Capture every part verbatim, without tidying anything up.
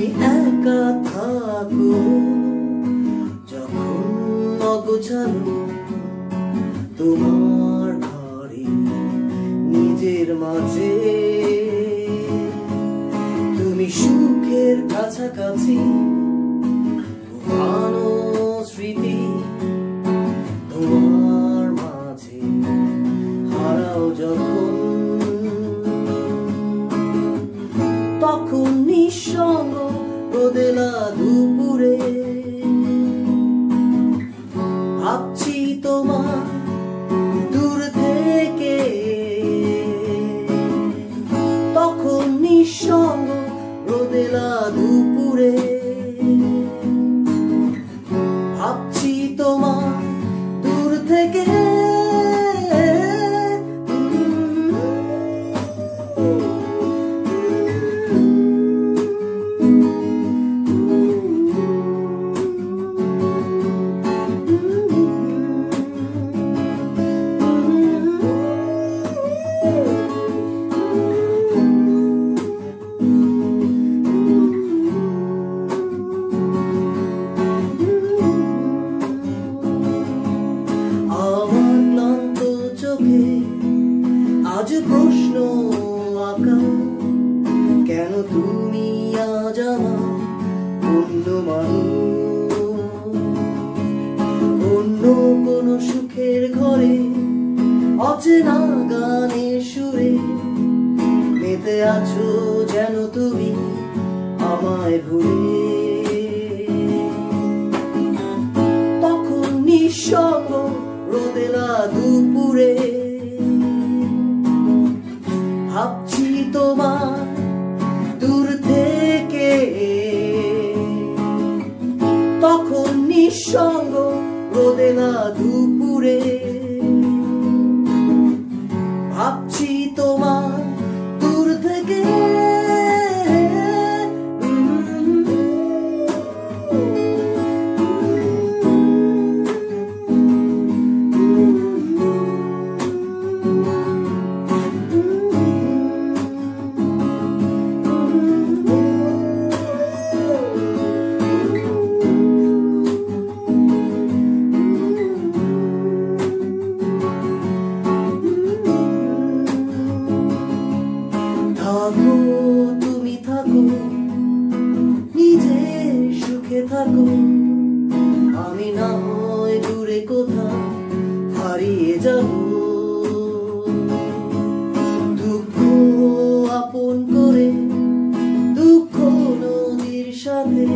তুমি একা থাকো যখন অগোছালো তোমার ঘরে নিজের মাঝে, তুমি সুখের কাছাকাছি পুরানো স্মৃতি তোমার মাঝে হারাও যখন, তখন নিঃসঙ্গ রোদেলা দুপুরে ভাবছি তোমার দূর থেকে, তখন নিঃসঙ্গ রোদেলা দুপুরে ভাবছি তোমার দূর থেকে। আজ প্রশ্ন আঁকা, কেন তুমি আজ আমার অন্য মানুষ, অন্য কোন সুখের ঘরে অচেনা গানের সুরে মেতে আছো যেন তুমি আমায় ভুলে, তখন নিঃসঙ্গ রোদেলা দুপুরে ভাবছি তোমার দূর থেকে, তখন নিঃসঙ্গ রোদেলা দুপুরে ভাবছি তোমার দূর থেকে। থাকো তুমি থাকো, নিজের সুখে থাকো, আমি না হয় দূরে কোথাও হারিয়ে যাব, দুঃখ আপন করে দুঃখ নদীর সাথে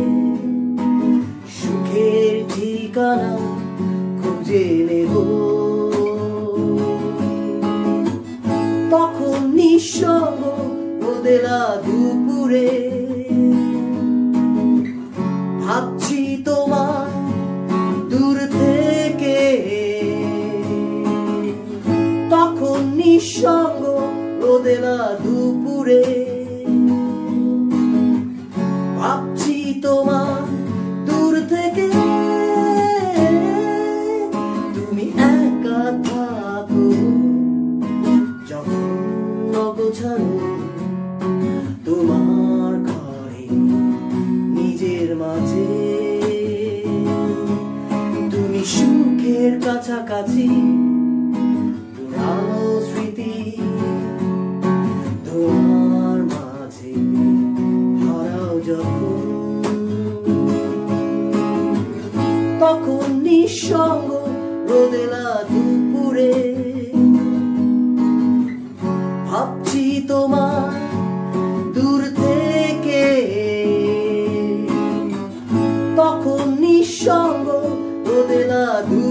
সুখের ঠিকানা খুঁজে নেব, তখন নিঃসঙ্গ রোদেলা দুপুরে ভাবছি তোমার দূর থেকে, তখন নিঃসঙ্গ রোদেলা দুপুরে ভাবছি তোমার দূর থেকে। তুমি একা থাকো যখন অগোছালো তোমার ঘরে নিজের মাঝে, তুমি সুখের কাছাকাছি পুরানো স্মৃতি তোমার মাঝে হারাও যখন, তখন নিঃসঙ্গ রোদেলা দুপুরে ভাবছি তোমার দূর থেকে, তখন নিঃসঙ্গ রোদেলা দুপুরে